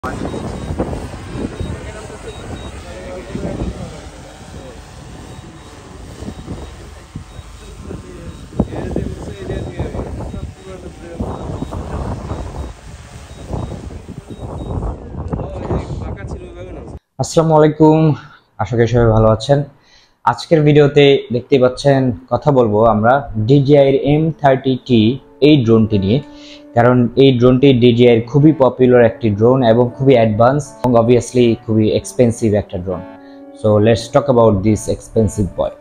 আসসালামু আলাইকুম, আশা করি সবাই ভালো আছেন। আজকের ভিডিওতে দেখতে পাচ্ছেন কথা বলবো আমরা DJI এর M30T এই ড্রোনটি নিয়ে। কারণ এই ড্রোনটি DJI এর খুবই পপুলার একটি ড্রোন এবং খুবই অ্যাডভান্স এবং অবভিয়াসলি খুবই এক্সপেন্সিভ একটা drone. So let's talk about this expensive boy.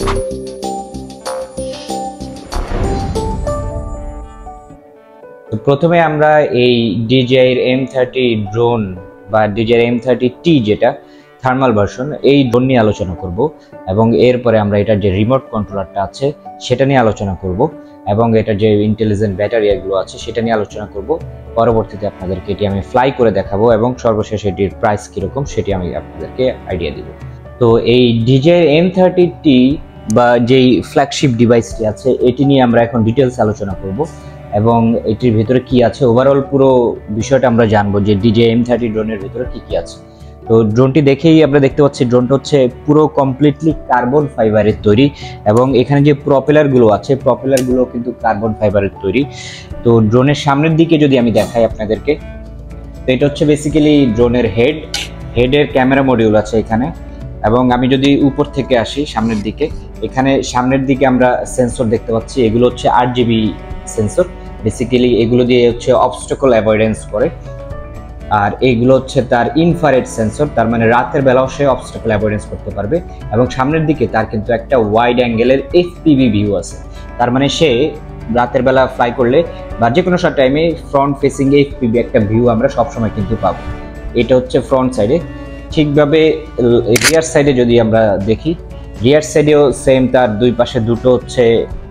তো প্রথমে আমরা এই DJI এর M30 ড্রোন বা DJI M30T যেটা থার্মাল ভার্সন এই ড্রোন নিয়ে আলোচনা করব এবং এরপরে আমরা এটার যে রিমোট কন্ট্রোলারটা আছে সেটা নিয়ে আলোচনা করব এবং এটার যে ইন্টেলিজেন্ট ব্যাটারি এগুলো আছে সেটা নিয়ে আলোচনা করব। পরবর্তীতে আপনাদেরকে এটি আমি ফ্লাই করে দেখাবো এবং সর্বশেষ এটির প্রাইস কীরকম সেটি আমি আপনাদেরকে আইডিয়া দিব। তো এই DJI M30T বা যেই ফ্ল্যাগশিপ ডিভাইসটি আছে এটি নিয়ে আমরা এখন ডিটেলস আলোচনা করব এবং এটির ভিতরে কি আছে ওভারঅল পুরো বিষয়টা আমরা জানবো যে DJI M30 ড্রোনের ভিতরে কি আছে। তো ড্রোনটি দেখেই আমরা দেখতে পাচ্ছি ড্রোনটা হচ্ছে পুরো কমপ্লিটলি কার্বন ফাইবারের তৈরি এবং এখানে যে প্রপেলারগুলো আছে প্রপেলারগুলো কিন্তু কার্বন ফাইবারের তৈরি। তো ড্রোনের সামনের দিকে যদি আমি দেখাই আপনাদেরকে, তো এটা হচ্ছে বেসিক্যালি ড্রোনের হেডের ক্যামেরা মডিউল আছে এখানে। এবং আমি যদি উপর থেকে আসি সামনের দিকে, এখানে সামনের দিকে আমরা সেন্সর দেখতে পাচ্ছি, এগুলো হচ্ছে 8GB সেন্সর। বেসিক্যালি এগুলো দিয়ে হচ্ছে অবস্টাকল অ্যাভয়েডেন্স করে। আর এইগুলো হচ্ছে তার ইনফ্রারেড সেন্সর, তার মানে রাতের বেলাও সে অবস্টাকল অ্যাভয়েডেন্স করতে পারবে। এবং সামনের দিকে তার কিন্তু একটা ওয়াইড অ্যাঙ্গেলের FPV ভিউ আছে, তার মানে সে রাতের বেলা ফ্লাই করলে বা যে কোনো টাইমে ফ্রন্ট ফেসিং FPV একটা ভিউ আমরা সবসময় কিন্তু পাবো। এটা হচ্ছে ফ্রন্ট সাইডে। ঠিকভাবে রিয়ার সাইডে যদি আমরা দেখি, রিয়ার সাইডেও সেম, তার দুই পাশে দুটো হচ্ছে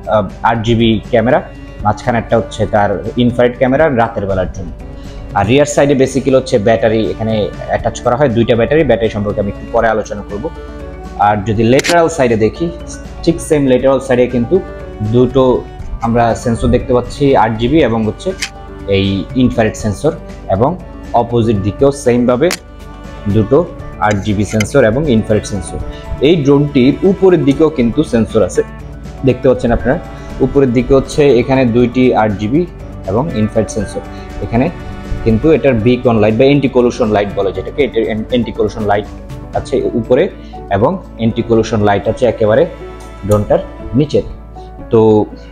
8GB ক্যামেরা, মাঝখানে একটা হচ্ছে তার ইনফ্রারেড ক্যামেরা রাতের বেলার জন্য। আর রিয়ার সাইডে বেসিক্যালি হচ্ছে ব্যাটারি এখানে অ্যাটাচ করা হয়, দুইটা ব্যাটারি সম্পর্কে আমি একটু পরে আলোচনা করব। আর যদি লেটারাল সাইডে দেখি, ঠিক সেম লেটারাল সাইডে কিন্তু দুটো আমরা সেন্সর দেখতে পাচ্ছি, 8GB এবং হচ্ছে এই ইনফ্রারেড সেন্সর, এবং অপোজিট দিকেও সেমভাবে দুটো 8GB সেন্সর এবং ইনফ্রারেড সেন্সর। এই ড্রোনটির উপরের দিকেও কিন্তু সেন্সর আছে, দেখতে পাচ্ছেন আপনারা। উপরের দিকে হচ্ছে এখানে দুইটি 8GB এবং ইনফ্রারেড সেন্সর। এখানে কিন্তু এটার বিকন লাইট বা এন্টি কলুশন লাইট বলে যেটাকে, এটার এন্টি কলুশন লাইট আছে উপরে এবং এন্টি কলুশন লাইট আছে একেবারে ড্রোনটার নিচে। তো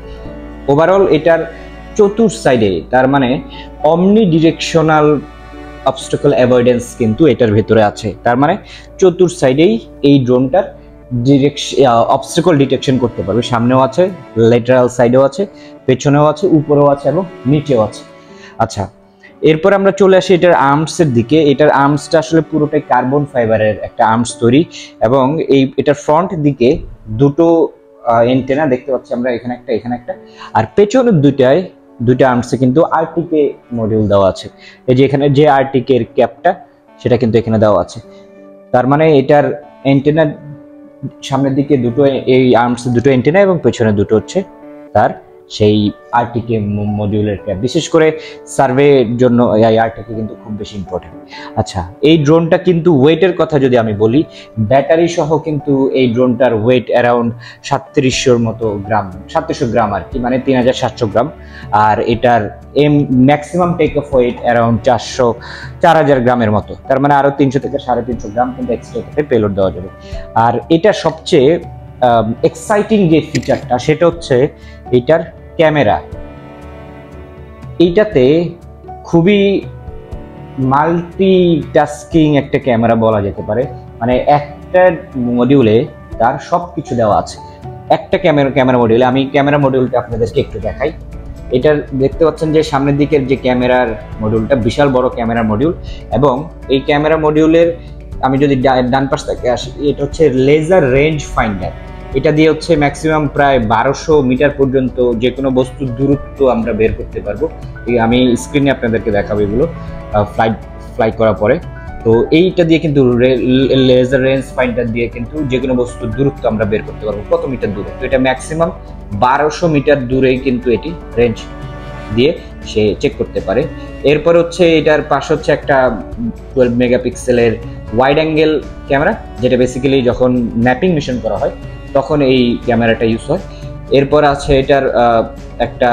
ওভারঅল এটার চতুর সাইডে, তার মানে অমনি ডিরেকশনাল অবস্টাকল অ্যাভয়েডেন্স কিন্তু এটার ভেতরে আছে। তার মানে চতুর সাইডেই এই ড্রোনটার অবস্টাকল ডিটেকশন করতে পারবে। সামনেও আছে, লেটারাল সাইডেও আছে, পেছনেও আছে, উপরেও আছে এবং নিচেও আছে। আচ্ছা, এরপর আমরা চলে আসি এটার আর্মসের দিকে। এটার আর্মসটা আসলে পুরোটাই কার্বন ফাইবারের একটা আর্মস তৈরি এবং এটার ফ্রন্ট দিকে দুটো এন্টেনা দেখতে পাচ্ছি আমরা, এখানে একটা, আর পেছনের দুইটা আর্মসে কিন্তু RTK মডিউল দেওয়া আছে। এই যে এখানে যে RTK এর ক্যাপটা সেটা কিন্তু এখানে দেওয়া আছে। তার মানে এটার এন্টেনা সামনের দিকে দুটো, এই আর্মসে দুটো এন্টেনা এবং পেছনে দুটো হচ্ছে তার সেই RTK মডিউলের ক্যাপ। বিশেষ করে সার্ভের জন্য এই RTK কিন্তু খুব বেশি ইম্পর্টেন্ট। আচ্ছা, এই ড্রোনটা কিন্তু ওয়েটের কথা যদি আমি বলি, ব্যাটারি সহ কিন্তু এই ড্রোনটার ওয়েট অ্যারাউন্ড 3700 গ্রাম আর কি, মানে 3700 গ্রাম। আর এটার maximum take off weight around 4000 গ্রামের মতো। তার মানে আরো 300 থেকে 350 গ্রাম কিন্তু এক্সট্রা পেলোড দেওয়া যাবে। আর এটা সবচেয়ে এক্সাইটিং যে ফিচারটা সেটা হচ্ছে এটার ক্যামেরা। এইটাতে খুবই মাল্টিটাস্কিং একটা ক্যামেরা বলা যেতে পারে, মানে একটা মডিউলে তার সবকিছু দেওয়া আছে। একটা ক্যামেরা মডিউলে, আমি ক্যামেরা মডিউলটা আপনাদেরকে একটু দেখাই। এটার দেখতে পাচ্ছেন যে সামনের দিকের যে ক্যামেরার মডিউলটা বিশাল বড় ক্যামেরা মডিউল, এবং এই ক্যামেরা মডিউলের আমি যদি ডান পাশ থেকে আসি, এটা হচ্ছে লেজার রেঞ্জ ফাইন্ডার। এটা দিয়ে হচ্ছে ম্যাক্সিমাম প্রায় 1200 মিটার পর্যন্ত যে কোনো বস্তুর দূরত্ব আমরা বের করতে পারবো। আমি স্ক্রিনে আপনাদেরকে দেখাবো এগুলো ফ্লাই করার পরে। তো এইটা দিয়ে কিন্তু লেজার রেঞ্জ ফাইন্ডার দিয়ে কিন্তু যে কোনো বস্তুর দূরত্ব আমরা বের করতে পারবো, কত মিটার দূরে। তো এটা ম্যাক্সিমাম 1200 মিটার দূরেই কিন্তু এটি রেঞ্জ দিয়ে সে চেক করতে পারে। এরপর হচ্ছে এটার পাশে হচ্ছে একটা 12 মেগাপিক্সেলের ওয়াইড অ্যাঙ্গেল ক্যামেরা, যেটা বেসিক্যালি যখন ম্যাপিং মিশন করা হয় তখন এই ক্যামেরাটা ইউজ হয়। এরপর আছে এটার একটা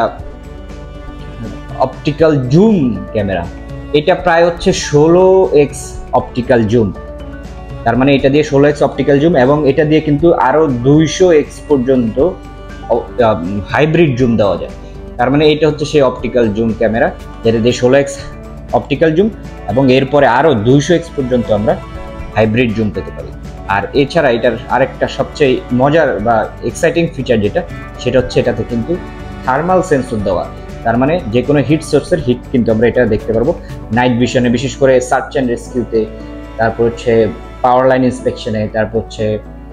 অপটিক্যাল জুম ক্যামেরা, এটা প্রায় হচ্ছে 16x অপটিক্যাল জুম, তার মানে এটা দিয়ে 16x অপটিক্যাল জুম, এবং এটা দিয়ে কিন্তু আরো 200x পর্যন্ত হাইব্রিড জুম দেওয়া যায়। তার মানে এটা হচ্ছে সেই অপটিক্যাল জুম ক্যামেরা যেটা দিয়ে 16x অপটিক্যাল জুম এবং এরপরে আরো 200x পর্যন্ত আমরা হাইব্রিড জুম পেতে পারি। আর এছাড়া এটার আরেকটা সবচেয়ে মজার বা এক্সাইটিং ফিচার যেটা, সেটা হচ্ছে এটাতে কিন্তু থার্মাল সেন্সর দেওয়া, তার মানে যে কোনো হিট সোর্সের হিট কিন্তু আমরা এটা দেখতে পারবো নাইট ভিশনে, বিশেষ করে সার্চ অ্যান্ড রেস্কিউতে, তারপর হচ্ছে পাওয়ার লাইন ইন্সপেকশনে, তারপর হচ্ছে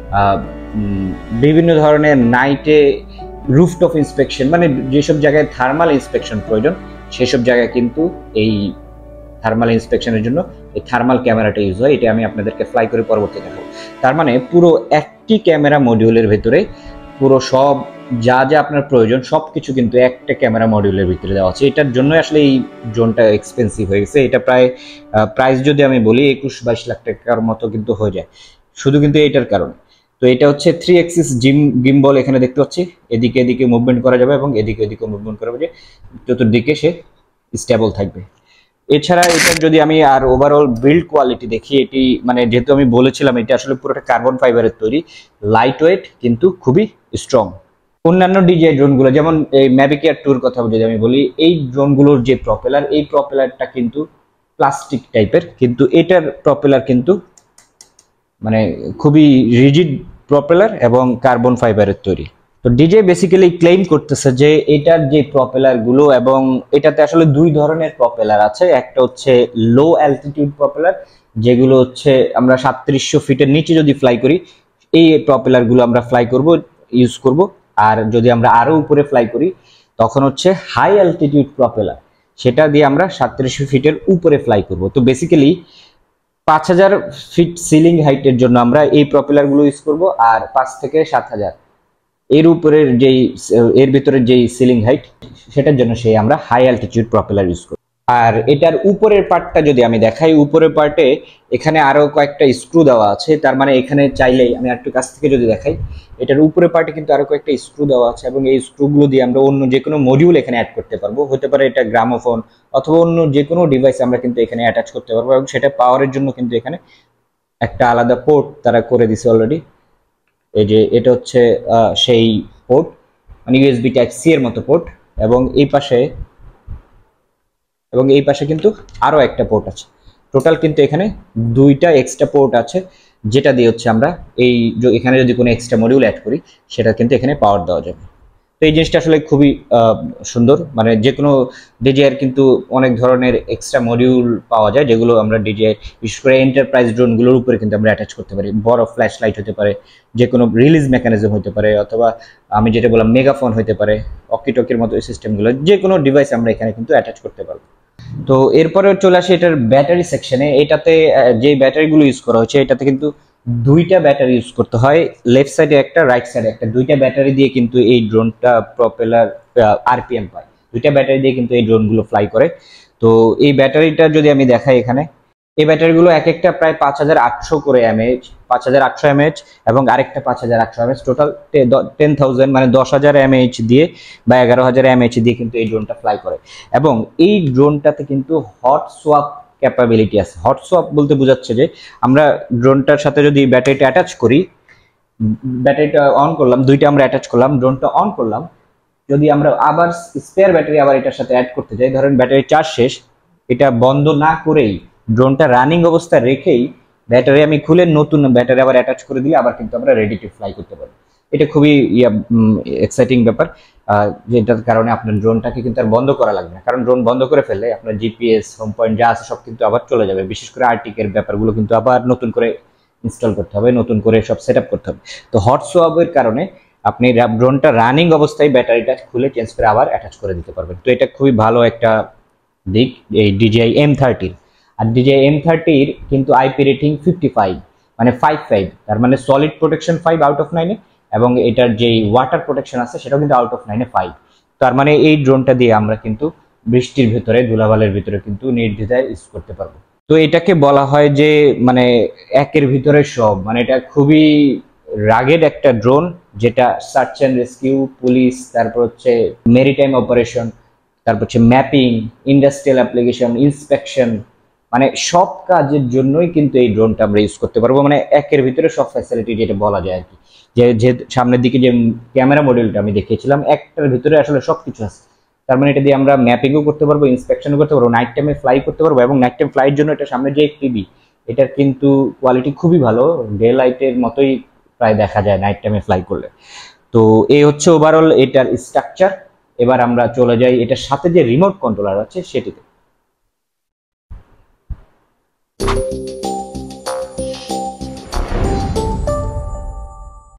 বিভিন্ন ধরনের নাইটে রুফটপ ইন্সপেকশন, মানে যেসব জায়গায় থার্মাল ইন্সপেকশন প্রয়োজন সেসব জায়গায় কিন্তু এই থার্মাল ইন্সপেকশনের জন্য এই থার্মাল ক্যামেরাটা ইউজ হয়। এটা আমি আপনাদেরকে ফ্লাই করে পরবর্তী দেখাবো। তার মানে পুরো একটি ক্যামেরা মডিউলের ভেতরে পুরো সব যা যা আপনার প্রয়োজন সব কিছু কিন্তু একটা ক্যামেরা মডিউলের ভিতরে দেওয়া আছে। এটার জন্য আসলে এই ড্রোনটা এক্সপেন্সিভ হয়ে গেছে। এটা প্রায় প্রাইস যদি আমি বলি 21-22 লাখ টাকার মতো কিন্তু হয়ে যায় শুধু কিন্তু এটার কারণে। তো এটা হচ্ছে 3 অ্যাক্সিস গিম্বল, এখানে দেখতে পাচ্ছি এদিকে এদিকে মুভমেন্ট করা যাবে এবং এদিকে এদিকে মুভমেন্ট করা যাবে, চতুর্দিকে সে স্টেবল থাকবে। এছাড়া এটার যদি আমি আর ওভারঅল বিল্ড কোয়ালিটি দেখি, এটি মানে যেহেতু আমি বলেছিলাম এটা আসলে পুরোটা কার্বন ফাইবারের তৈরি, লাইট ওয়েট কিন্তু খুবই স্ট্রং। অন্যান্য ডিজিআই ড্রোনগুলো যেমন এই ম্যাভিক এয়ার 2 কথা যদি আমি বলি, এই ড্রোনগুলোর যে প্রপেলার, এই প্রপেলারটা কিন্তু প্লাস্টিক টাইপের, কিন্তু এটার প্রপেলার কিন্তু মানে খুবই রিজিড প্রপেলার এবং কার্বন ফাইবারের তৈরি। তো ডিজিআই বেসিক্যালি ক্লেম করতেছে যে এটার যে প্রপেলার গুলো, এবং এটাতে আসলে দুই ধরনের প্রপেলার আছে, একটা হচ্ছে লো অ্যালটিটিউড প্রপেলার, যেগুলো হচ্ছে আমরা 3700 ফিটের নিচে যদি ফ্লাই করি এই প্রপেলার গুলো আমরা ফ্লাই করব, ইউজ করব। আর যদি আমরা আরো উপরে ফ্লাই করি তখন হচ্ছে হাই অ্যালটিটিউড প্রপেলার, সেটা দিয়ে আমরা 3700 ফিটের উপরে ফ্লাই করব। তো বেসিক্যালি 5000 ফিট সিলিং হাইটের জন্য আমরা এই প্রপেলার গুলো ইউজ করব, আর 5 থেকে 7000 এর উপরের যেই এর ভিতরে যেই সিলিং হাইট সেটার জন্য সেই আমরা হাই অ্যালটিটিউড প্রপেলার ইউজ করি। আর এটার উপরের পার্টটা যদি আমি দেখাই, উপরের পার্টে এখানে আরো কয়েকটা স্ক্রু দেওয়া আছে, তার মানে এখানে চাইলেই আমি একটু কাছ থেকে যদি দেখাই, এটার উপরের পার্টে কিন্তু আরো কয়েকটা স্ক্রু দেওয়া আছে এবং এই স্ক্রুগুলো দিয়ে আমরা অন্য যে কোনো মডিউল এখানে অ্যাড করতে পারবো, হতে পারে এটা গ্রামোফোন অথবা অন্য যে কোনো ডিভাইস আমরা কিন্তু এখানে অ্যাটাচ করতে পারবো, এবং সেটা পাওয়ারের জন্য কিন্তু এখানে একটা আলাদা পোর্ট তারা করে দিছে অলরেডি। এই যে এটা হচ্ছে সেই পোর্ট, মানে ইউএসবি টাইপ সি এর মতো পোর্ট, এবং এই পাশে কিন্তু আরো একটা পোর্ট আছে। টোটাল কিন্তু এখানে দুইটা এক্সট্রা পোর্ট আছে, যেটা দিয়ে হচ্ছে আমরা এই এখানে যদি কোনো এক্সট্রা মডিউল অ্যাড করি সেটা কিন্তু এখানে পাওয়ার দেওয়া যাবে। তো এই জিনিসটা আসলে খুবই সুন্দর, মানে যে কোনো ডিজিআইয়ের কিন্তু অনেক ধরনের এক্সট্রা মডিউল পাওয়া যায় যেগুলো আমরা ডিজিআই বিশেষ করে এন্টারপ্রাইজ ড্রোনগুলোর উপরে কিন্তু আমরা অ্যাটাচ করতে পারি। বড় ফ্ল্যাশ লাইট হতে পারে, যে কোনো রিলিজ মেকানিজম হতে পারে, অথবা আমি যেটা বললাম মেগাফোন হতে পারে, অকিটকির মতো সিস্টেমগুলো, যে কোনো ডিভাইস আমরা এখানে কিন্তু অ্যাটাচ করতে পারবো। তো এরপরে চলে আসে এটার ব্যাটারি সেকশনে। এটাতে যে ব্যাটারিগুলো ইউজ করা হয়েছে, এটাতে কিন্তু দুইটা ব্যাটারি ইউজ করতে হয়, লেফট সাইডে একটা রাইট সাইডে একটা, দুইটা ব্যাটারি দিয়ে কিন্তু এই ড্রোনটা প্রপেলার আরপিএম পায়, দুইটা ব্যাটারি দিয়ে কিন্তু এই ড্রোনগুলো ফ্লাই করে। তো এই ব্যাটারিটা যদি আমি দেখাই এখানে, এই ব্যাটারিগুলো এক একটা প্রায় 5800 করে এমএএইচ, 5800 এমএএইচ এবং আরেকটা 5800 এমএএইচ, টোটাল 10,000 মানে 10,000 এমএএইচ দিয়ে বা 11,000 এমএএইচ দিয়ে কিন্তু এই ড্রোনটা ফ্লাই করে। এবং এই ড্রোনটাতে কিন্তু হট সোয়াপ ক্যাপাবিলিটি আছে। হট সোয়াপ বলতে বোঝাচ্ছে যে আমরা ড্রোনটার সাথে যদি ব্যাটারিটা অ্যাটাচ করি, ব্যাটারিটা অন করলাম, দুইটা আমরা অ্যাটাচ করলাম, ড্রোনটা অন করলাম, যদি আমরা আবার স্পেয়ার ব্যাটারি আবার এটার সাথে অ্যাড করতে যাই, ধরেন ব্যাটারি চার্জ শেষ, এটা বন্ধ না করেই ড্রোনটা রানিং অবস্থায় রেখেই ব্যাটারি আমি খুলে নতুন ব্যাটারি আবার অ্যাটাচ করে দিলে আবার কিন্তু আমরা রেডি টু ফ্লাই করতে পারি। এটা খুবই এক্সাইটিং ব্যাপার, যেটার কারণে আপনার ড্রোনটাকে কিন্তু আর বন্ধ করা লাগবে না, কারণ ড্রোন বন্ধ করে ফেললে আপনার জিপিএস, হোম পয়েন্ট যা আছে সব কিন্তু আবার চলে যাবে। বিশেষ করে আর্টিকের ব্যাপারগুলো কিন্তু আবার নতুন করে ইনস্টল করতে হবে, নতুন করে সব সেট আপ করতে হবে। তো হট সোয়াপের কারণে আপনি ড্রোনটা রানিং অবস্থায় ব্যাটারিটা খুলে চেঞ্জ করে আবার অ্যাটাচ করে দিতে পারবেন। তো এটা খুবই ভালো একটা দিক এই DJI M30-র। আর DJI M30-র কিন্তু আইপি রেটিং 55, মানে 55, তার মানে সলিড প্রোটেকশন 5 আউট অফ 9, এবং এটার যে ওয়াটার প্রোটেকশন আছে সেটাও কিন্তু আউট অফ 9 5। তার মানে এই ড্রোনটা দিয়ে আমরা কিন্তু বৃষ্টির ভিতরে, ধুলাবালের ভিতরে কিন্তু নির্দ্বিধায় ইউজ করতে পারবো। তো এটাকে বলা হয় যে মানে একের ভিতরে সব, মানে এটা খুবই রাগেড একটা ড্রোন, যেটা সার্চ অ্যান্ড রেস্কিউ, পুলিশ, তারপর হচ্ছে মেরিটাইম অপারেশন, তারপর হচ্ছে ম্যাপিং, ইন্ডাস্ট্রিয়াল অ্যাপ্লিকেশন, ইন্সপেকশন, মানে সব কাজের জন্যই কিন্তু এই ড্রোনটা আমরা ইউজ করতে পারবো। মানে একের ভিতরে সব ফ্যাসিলিটি যেটা বলা যায় আর কি। যে সামনের দিকে যে ক্যামেরা মডিউলটা আমি দেখিয়েছিলাম, একটার ভিতরে আসলে সবকিছু আছে। তার মানে এটা দিয়ে আমরা ম্যাপিংও করতে পারবো, ইন্সপেকশনও করতে পারবো, নাইট টাইমে ফ্লাই করতে পারবো। এবং নাইট টাইম ফ্লাইয়ের জন্য এটা সামনে যে টিভি, এটার কিন্তু কোয়ালিটি খুবই ভালো, ডে লাইটের মতোই প্রায় দেখা যায় নাইট টাইমে ফ্লাই করলে। তো এই হচ্ছে ওভারঅল এটার স্ট্রাকচার। এবার আমরা চলে যাই এটার সাথে যে রিমোট কন্ট্রোলার আছে সেটিতে।